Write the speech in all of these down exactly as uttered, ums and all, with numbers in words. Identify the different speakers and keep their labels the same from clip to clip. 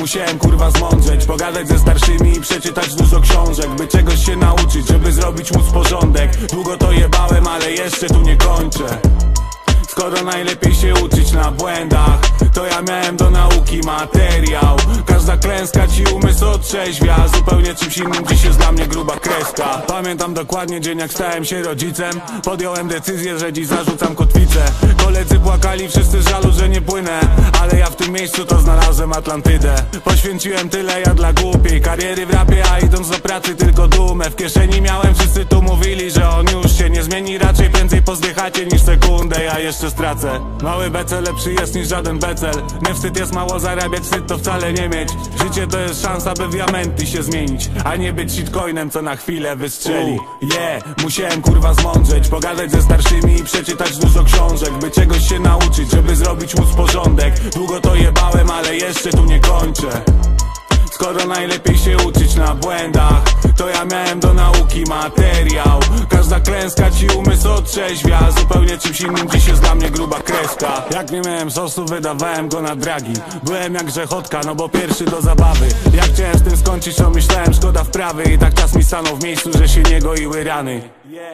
Speaker 1: musiałem kurwa zmądrzeć, pogadać ze starszymi i przeczytać dużo książek, by czegoś się nauczyć, żeby zrobić móc porządek. Długo to jebałem, ale jeszcze tu nie kończę. Skoro najlepiej się uczyć na błędach, to ja miałem do nauki materiał. Każda klęska ci umysł otrzeźwia, zupełnie czymś innym dziś jest dla mnie gruba kreska. Pamiętam dokładnie dzień, jak stałem się rodzicem. Podjąłem decyzję, że dziś zarzucam kotwicę. Koledzy płakali wszyscy z żalu, że nie płynę, ale ja w tym miejscu to znalazłem Atlantydę. Poświęciłem tyle ja dla głupiej kariery w rapie, a idąc do pracy tylko dumę w kieszeni miałem. Wszyscy tu mówili, że on już się nie zmieni, raczej prędzej pozdychacie niż sekundę ja jeszcze stracę. Mały becel lepszy jest niż żaden becel. Nie wstyd jest mało zarabiać, wstyd to wcale nie mieć. Życie to jest szansa, by w diamenty się zmienić, a nie być shitcoinem, co na chwilę wystrzeli. Yeah, musiałem kurwa zmądrzeć, pogadać ze starszymi i przeczytać dużo książek, by czegoś się nauczyć, żeby zrobić móc porządek. Długo to jebałem, ale jeszcze tu nie kończę. Skoro najlepiej się uczyć na błędach, to ja miałem do nauki materiał. Każda klęska ci umysł otrzeźwia, zupełnie czymś innym dziś jest dla mnie gruba kreska. Jak nie miałem sosu, wydawałem go na dragi. Byłem jak grzechotka, no bo pierwszy do zabawy. Jak chciałem z tym skończyć, to myślałem szkoda wprawy. I tak czas mi stanął w miejscu, że się nie goiły rany.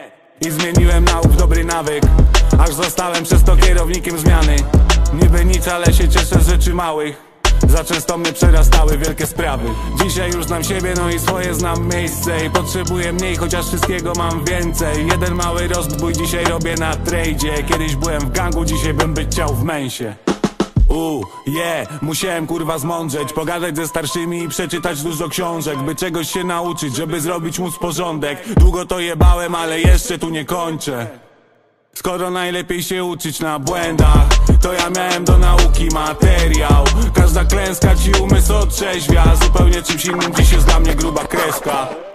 Speaker 1: I zmieniłem nauk w dobry nawyk, aż zostałem przez to kierownikiem zmiany. Niby nic, ale się cieszę z rzeczy małych. Za często mnie przerastały wielkie sprawy. Dzisiaj już znam siebie, no i swoje znam miejsce. I potrzebuję mniej, chociaż wszystkiego mam więcej. Jeden mały rozbój dzisiaj robię na tradzie. Kiedyś byłem w gangu, dzisiaj bym być chciał w mensie. Uuu, yeah, musiałem kurwa zmądrzeć, pogadać ze starszymi i przeczytać dużo książek, by czegoś się nauczyć, żeby zrobić móc porządek. Długo to jebałem, ale jeszcze tu nie kończę. Skoro najlepiej się uczyć na błędach, to ja miałem do nauki materiał. Każda klęska ci umysł otrzeźwia, zupełnie czymś innym dziś jest dla mnie gruba kreska.